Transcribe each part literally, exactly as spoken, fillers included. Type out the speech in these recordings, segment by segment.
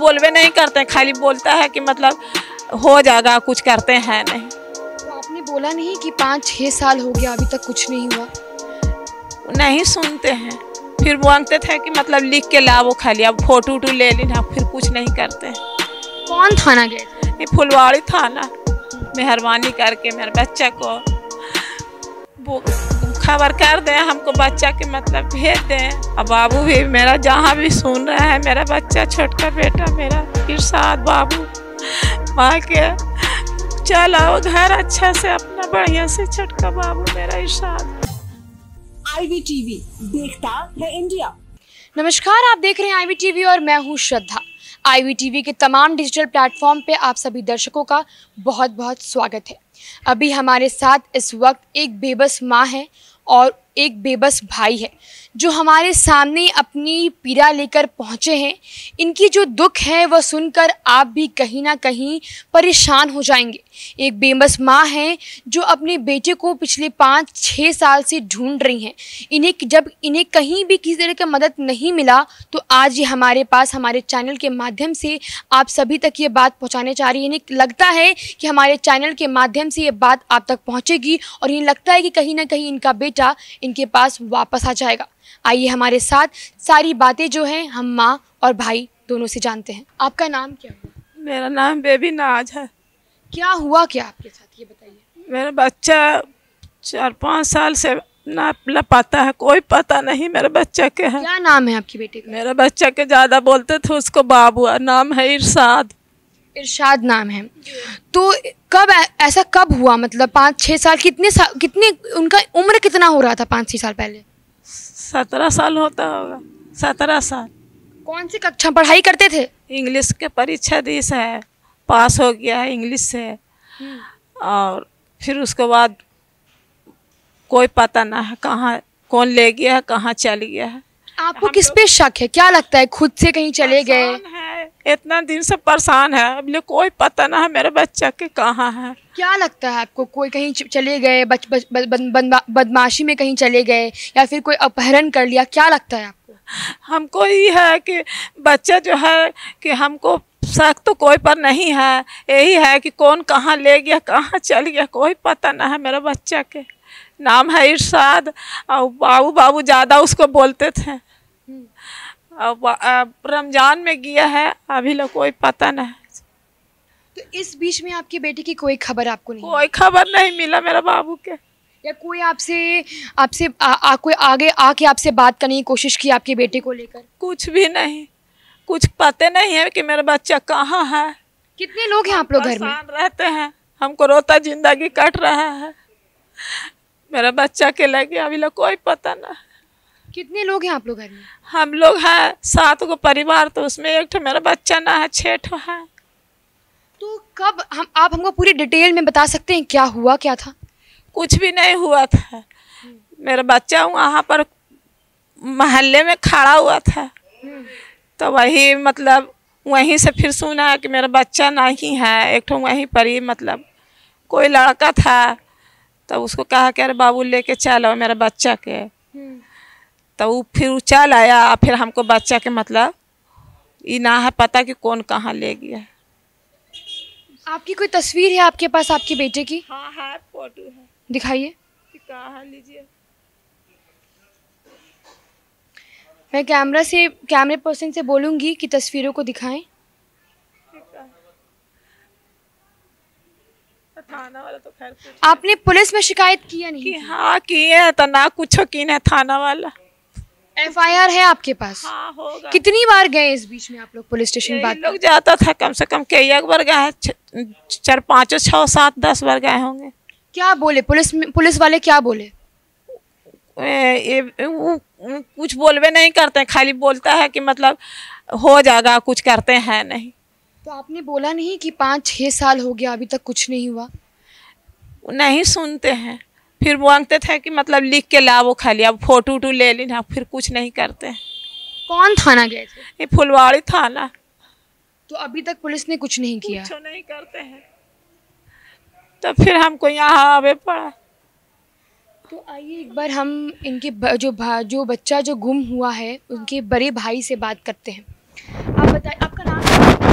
बोलवे नहीं करते, खाली बोलता है कि मतलब हो जाएगा, कुछ करते हैं नहीं। तो आपने बोला नहीं कि पाँच छः साल हो गया अभी तक कुछ नहीं हुआ? नहीं सुनते हैं, फिर मांगते थे कि मतलब लिख के लाओ खाली, अब फोटो वोटो ले लेना, फिर कुछ नहीं करते हैं। कौन थाना गए थे? ये फुलवाड़ी थाना, मेहरबानी करके मेरे बच्चा को वो खबर कर दें, हमको बच्चा के मतलब भेज दें। अब बाबू भी मेरा जहाँ भी सुन रहा है, मेरा बच्चा छोटका बेटा मेरा इरशाद बाबू, माँ के चल आओ घर अच्छा से अपना बढ़िया से, छोटका बाबू मेरा इरशाद। आईवीटीवी देखता है इंडिया। नमस्कार, आप देख रहे हैं आईवीटीवी और मैं हूँ श्रद्धा। आईवीटीवी के तमाम डिजिटल प्लेटफॉर्म पे आप सभी दर्शकों का बहुत बहुत स्वागत है। अभी हमारे साथ इस वक्त एक बेबस माँ है और एक बेबस भाई है जो हमारे सामने अपनी पीड़ा लेकर पहुँचे हैं। इनकी जो दुख है वह सुनकर आप भी कहीं ना कहीं परेशान हो जाएंगे। एक बेबस माँ है जो अपने बेटे को पिछले पाँच छः साल से ढूंढ रही हैं। इन्हें जब इन्हें कहीं भी किसी तरह की मदद नहीं मिला तो आज ये हमारे पास हमारे चैनल के माध्यम से आप सभी तक ये बात पहुँचाने चाह रही है। इन्हें लगता है कि हमारे चैनल के माध्यम से ये बात आप तक पहुँचेगी और इन्हें लगता है कि कहीं ना कहीं इनका बेटा इनके पास वापस आ जाएगा। आइए हमारे साथ सारी बातें जो हैं हम माँ और भाई दोनों से जानते हैं। आपका नाम क्या हुआ? मेरा नाम बेबी नाज है। क्या हुआ क्या आपके साथ, ये बताइए। मेरा बच्चा चार पाँच साल से ना लापता है, कोई पता नहीं मेरे बच्चा के है। क्या नाम है आपके बेटे का? मेरा बच्चा के ज़्यादा बोलते थे उसको बाबू, नाम है इरशाद। इरशाद नाम है। तो कब ऐसा कब हुआ, मतलब पाँच छः साल कितने साल कितने उनका उम्र कितना हो रहा था पाँच छः साल पहले? सत्रह साल होता होगा, सत्रह साल। कौन सी कक्षा पढ़ाई करते थे? इंग्लिश के परीक्षा दी है, पास हो गया है इंग्लिश से, और फिर उसके बाद कोई पता ना है कहाँ कौन ले गया है, कहाँ चल गया है। आपको किस पे शक है? क्या लगता है खुद से कहीं चले गए? इतना दिन से परेशान है, अब कोई पता ना है मेरे बच्चा के कहाँ है। क्या लगता है आपको, कोई कहीं चले गए, बच, बच, बच, बद, बदमाशी में कहीं चले गए या फिर कोई अपहरण कर लिया? क्या लगता है आपको? हमको ये है कि बच्चा जो है कि हमको शक तो कोई पर नहीं है, यही है कि कौन कहाँ ले गया, कहाँ चल गया, कोई पता ना है मेरे बच्चा के। नाम है इरशाद और बाबू बाबू ज़्यादा उसको बोलते थे। अब रमजान में गया है, अभी लोग कोई पता नहीं। तो इस बीच में आपके बेटे की कोई खबर आपको नहीं? कोई खबर नहीं मिला मेरा बाबू के। या कोई आपसे आपसे कोई आगे आके आपसे बात करने की कोशिश की आपके बेटे को लेकर? कुछ भी नहीं, कुछ पता नहीं है कि मेरा बच्चा कहाँ है। कितने लोग हैं आप लोग घर में? रहते हैं, हमको रोता जिंदगी कट रहा है, मेरा बच्चा के लगे अभी लोग कोई पता ना। कितने लोग हैं आप लोग घर में? हम लोग हैं सात को परिवार, तो उसमें एक ठो मेरा बच्चा ना है, छः ठो है। तो कब हम आप हमको पूरी डिटेल में बता सकते हैं क्या हुआ क्या था? कुछ भी नहीं हुआ था, मेरा बच्चा वहाँ पर मोहल्ले में खड़ा हुआ था, तो वही मतलब वहीं से फिर सुना है कि मेरा बच्चा नहीं है। एक ठो वहीं पर ही मतलब कोई लड़का था, तो उसको कहा कि अरे बाबू लेके चलो मेरा बच्चा के, तो वो फिर चल आया। फिर हमको बच्चा के मतलब ये ना है पता कि कौन कहाँ ले गया। आपकी कोई तस्वीर है आपके पास आपके बेटे की? हाँ है, फोटो है, दिखाइए। कहाँ लीजिए। मैं कैमरा से कैमरे पर्सन से बोलूँगी कि तस्वीरों को दिखाएं। थाना वाला तो खैर आपने पुलिस में शिकायत की या नहीं? कि हाँ किए हैं, तो ना कुछ की है थाना वाला। एफ आई आर है आपके पास? हाँ होगा। कितनी बार गए इस बीच में आप लोग पुलिस स्टेशन? बात लोग जाता था कम से कम कई एक बार गए, चार पाँचों छः सात दस बार गए होंगे। क्या बोले पुलिस पुलिस वाले क्या बोले? ए, ए, उ, उ, कुछ बोलवे नहीं करते, खाली बोलता है कि मतलब हो जाएगा, कुछ करते हैं नहीं। तो आपने बोला नहीं कि पाँच छः साल हो गया अभी तक कुछ नहीं हुआ? नहीं सुनते हैं, फिर मांगते थे कि मतलब लिख के लाओ खाली, अब फोटो वोटो ले लेना, फिर कुछ नहीं करते हैं। कौन थाना गए थे? ये फुलवाड़ी थाना। तो अभी तक पुलिस ने कुछ नहीं किया? कुछ नहीं करते हैं, तो फिर हमको यहाँ आवे पड़ा। तो आइए एक बार हम इनके जो जो बच्चा जो गुम हुआ है उनके बड़े भाई से बात करते हैं। आप बताइए, आपका नाम?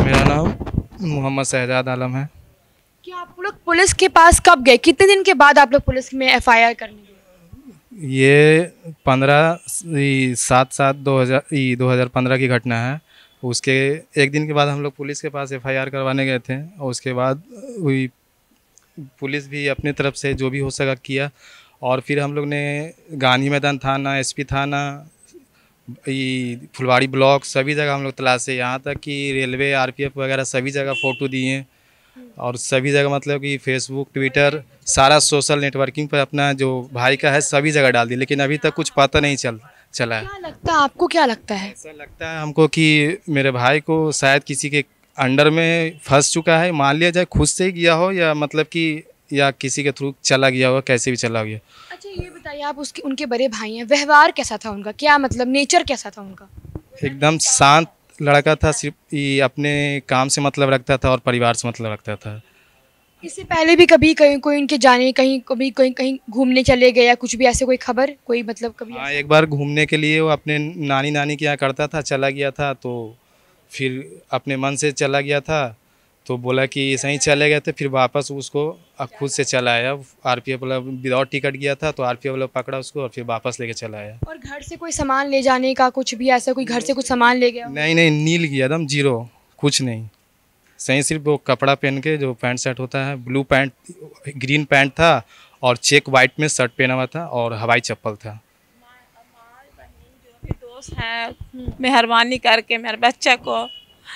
मेरा नाम मोहम्मद शहजाद आलम है। क्या आप लोग पुलिस के पास कब गए, कितने दिन के बाद आप लोग पुलिस में एफ आई आर करने गए? ये पंद्रह सात सात दो हज़ार दो हज़ार पंद्रह की घटना है। उसके एक दिन के बाद हम लोग पुलिस के पास एफ आई आर करवाने गए थे और उसके बाद हुई पुलिस भी अपनी तरफ से जो भी हो सका किया। और फिर हम लोग ने गांधी मैदान थाना, एस पी थाना, ये फुलवाड़ी ब्लॉक, सभी जगह हम लोग तलाशे, यहाँ तक कि रेलवे, आर पी एफ वगैरह सभी जगह फ़ोटो दिए और सभी जगह मतलब कि फेसबुक, ट्विटर, सारा सोशल नेटवर्किंग पर अपना जो भाई का है सभी जगह डाल दी, लेकिन अभी तक कुछ पता नहीं चल चला है। क्या लगता है आपको, क्या लगता है? ऐसा लगता है हमको कि मेरे भाई को शायद किसी के अंडर में फंस चुका है, मान लिया जाए खुद से ही गया हो या मतलब कि या किसी के थ्रू चला गया हो, कैसे भी चला गया। अच्छा ये बताइए, आप उसके उनके बड़े भाई हैं, व्यवहार कैसा था उनका, क्या मतलब नेचर कैसा था उनका? एकदम शांत लड़का था, सिर्फ ये अपने काम से मतलब रखता था और परिवार से मतलब रखता था। इससे पहले भी कभी कहीं कोई उनके जाने कहीं कभी कहीं कहीं घूमने चले गए या कुछ भी ऐसे कोई खबर, कोई मतलब कभी? हाँ, एक बार घूमने के लिए वो अपने नानी नानी के यहाँ करता था, चला गया था, तो फिर अपने मन से चला गया था, तो बोला कि सही चले गए थे, फिर वापस उसको खुद से चला आया। आर पी एफ वाला विदाउट टिकट गया था, तो आर पी एफ वाला पकड़ा उसको और फिर वापस लेके चला आया। और घर से कोई सामान ले जाने का कुछ भी ऐसा, कोई घर से कुछ सामान ले गया? नहीं नहीं, नील गया एकदम जीरो, कुछ नहीं, सही सिर्फ वो कपड़ा पहन के, जो पैंट शर्ट होता है, ब्लू पैंट, ग्रीन पैंट था और चेक वाइट में शर्ट पहना हुआ था और हवाई चप्पल था। जो भी दोस्त हैं मेहरबानी करके मेरे बच्चा को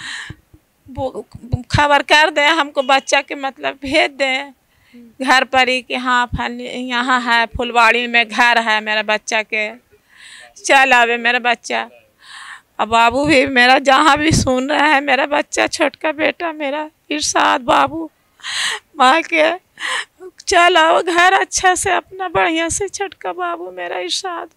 खबर कर दें, हमको बच्चा के मतलब भेज दें घर पर ही कि हाँ फल यहाँ है, फुलवाड़ी में घर है मेरा बच्चा के, चल आवे मेरा बच्चा। अब बाबू भी मेरा जहाँ भी सुन रहा है, मेरा बच्चा छोटका बेटा मेरा इरशाद बाबू माँ के, चल आओ घर अच्छा से अपना बढ़िया से, छोटका बाबू मेरा इरशाद,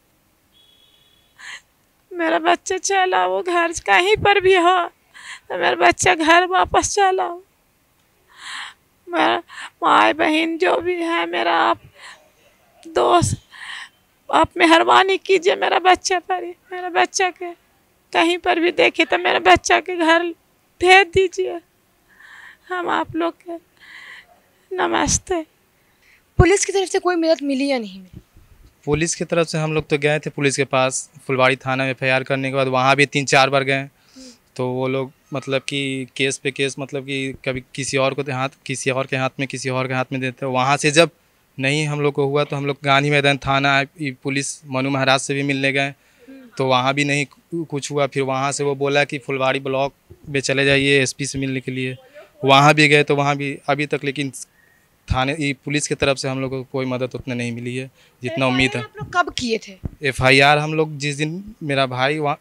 मेरा बच्चा चल आओ घर, कहीं पर भी हो तो मेरा बच्चा घर वापस चल आओ। मेरा माँ बहन जो भी है मेरा, आप दोस्त, आप मेहरबानी कीजिए मेरा बच्चा पर ही, मेरा बच्चा के कहीं पर भी देखे तो मेरे बच्चा के घर भेज दीजिए। हम आप लोग के नमस्ते। पुलिस की तरफ से कोई मदद मिली या नहीं मिली? पुलिस की तरफ से हम लोग तो गए थे पुलिस के पास, फुलवाड़ी थाना में एफ आई आर करने के बाद वहाँ भी तीन चार बार गए, तो वो लोग मतलब कि केस पे केस, मतलब कि कभी किसी और को हाथ किसी और के हाथ में किसी और के हाथ में देते। वहाँ से जब नहीं हम लोग को हुआ तो हम लोग गांधी मैदान थाना पुलिस मनु महाराज से भी मिलने गए, तो वहाँ भी नहीं कुछ हुआ। फिर वहाँ से वो बोला कि फुलवाड़ी ब्लॉक में चले जाइए एस पी से मिलने के लिए, वहाँ भी गए तो वहाँ भी अभी तक लेकिन थाने पुलिस की तरफ से हम लोग को कोई मदद उतना नहीं मिली है जितना उम्मीद है। आप लोग कब किए थे एफ आई आर? हम लोग जिस दिन मेरा भाई वहाँ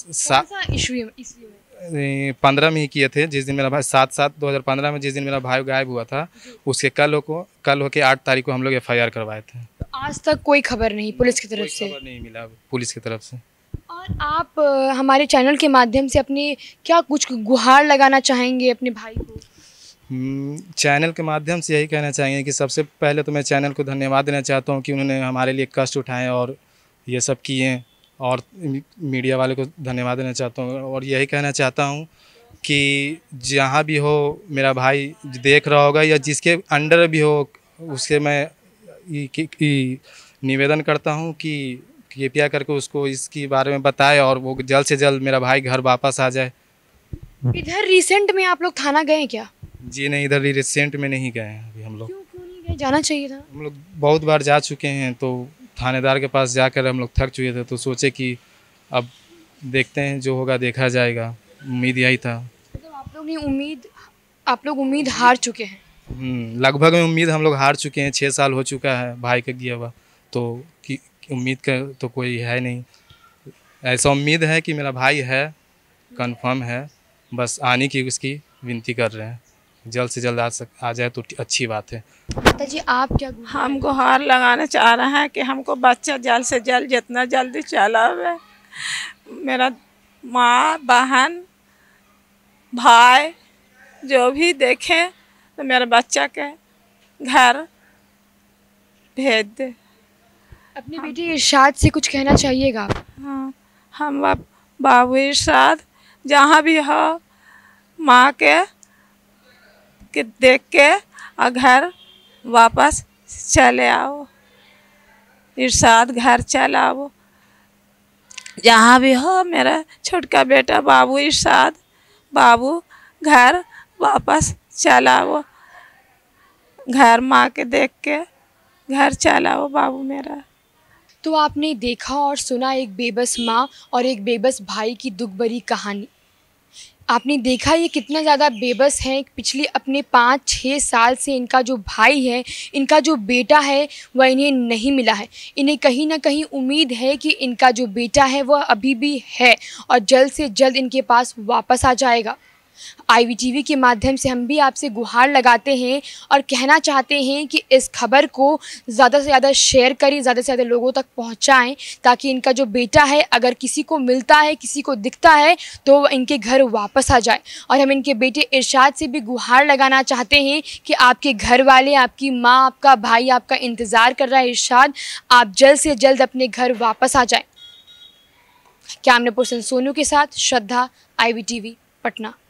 पंद्रह में ही किए थे, जिस दिन मेरा भाई सात सात दो हज़ार पंद्रह में जिस दिन मेरा भाई गायब हुआ था, उसके कल को कल होके आठ तारीख को हम लोग एफ आई आर करवाए थे। तो आज तक कोई खबर नहीं पुलिस की तरफ से? खबर नहीं मिला पुलिस की तरफ से। और आप आ, हमारे चैनल के माध्यम से अपने क्या कुछ गुहार लगाना चाहेंगे अपने भाई को? चैनल के माध्यम से यही कहना चाहेंगे कि सबसे पहले तो मैं चैनल को धन्यवाद देना चाहता हूँ कि उन्होंने हमारे लिए कष्ट उठाए और ये सब किए, और मीडिया वाले को धन्यवाद देना चाहता हूँ। और यही कहना चाहता हूँ कि जहाँ भी हो मेरा भाई देख रहा होगा या जिसके अंडर भी हो, उसके मैं निवेदन करता हूँ कि कृपया करके उसको इसके बारे में बताए और वो जल्द से जल्द मेरा भाई घर वापस आ जाए। इधर रिसेंट में आप लोग थाना गए क्या? जी नहीं, इधर रिसेंट में नहीं गए हैं अभी हम लोग। क्यों क्यों नहीं गए? जाना चाहिए था। हम लोग बहुत बार जा चुके हैं, तो थानेदार के पास जाकर हम लोग थक चुके थे, तो सोचे कि अब देखते हैं जो होगा देखा जाएगा। उम्मीद यही था। मतलब आप लोग ने उम्मीद आप लोग उम्मीद हार चुके हैं? लगभग में उम्मीद हम लोग हार चुके हैं। छः साल हो चुका है भाई का गया हुआ, तो कि उम्मीद का तो कोई है नहीं। ऐसा उम्मीद है कि मेरा भाई है, कंफर्म है, बस आने की उसकी विनती कर रहे हैं। जल्द से जल्द आ सक आ जाए तो अच्छी बात है। माता जी आप क्या? हम गुहार लगाना चाह रहे हैं कि हमको बच्चा जल्द से जल्द जितना जल्दी चला आवे। मेरा माँ बहन भाई जो भी देखे तो मेरे बच्चा के घर भेज दे। अपनी हाँ। बेटी इरशाद से कुछ कहना चाहिएगा आप? हाँ, हम बाबू इरशाद जहाँ भी हो माँ के कि देख के और घर वापस चले आओ, इरशाद घर चल आओ। जहाँ भी हो मेरा छोटका बेटा बाबू इरशाद, बाबू घर वापस चल आओ, घर माँ के देख के घर चल आओ बाबू मेरा। तो आपने देखा और सुना एक बेबस माँ और एक बेबस भाई की दुख भरी कहानी। आपने देखा ये कितना ज़्यादा बेबस है। पिछले अपने पाँच छः साल से इनका जो भाई है, इनका जो बेटा है, वह इन्हें नहीं मिला है। इन्हें कहीं ना कहीं उम्मीद है कि इनका जो बेटा है वह अभी भी है और जल्द से जल्द इनके पास वापस आ जाएगा। आईवीटीवी के माध्यम से हम भी आपसे गुहार लगाते हैं और कहना चाहते हैं कि इस खबर को ज़्यादा से ज़्यादा शेयर करें, ज़्यादा से ज़्यादा लोगों तक पहुंचाएं, ताकि इनका जो बेटा है अगर किसी को मिलता है, किसी को दिखता है, तो वह इनके घर वापस आ जाए। और हम इनके बेटे इरशाद से भी गुहार लगाना चाहते हैं कि आपके घर वाले, आपकी माँ, आपका भाई आपका इंतज़ार कर रहा है। इरशाद, आप जल्द से जल्द अपने घर वापस आ जाएँ। कैमरा पर्सन सोनू के साथ श्रद्धा, आईवीटीवी पटना।